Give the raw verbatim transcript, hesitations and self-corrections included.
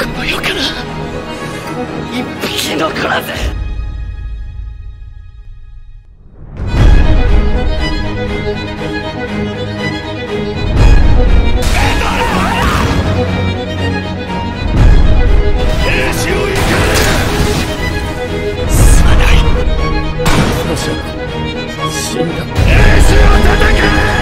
この世から一匹残らず。兵士を行かれ。すまない。死んだ。兵士を叩け。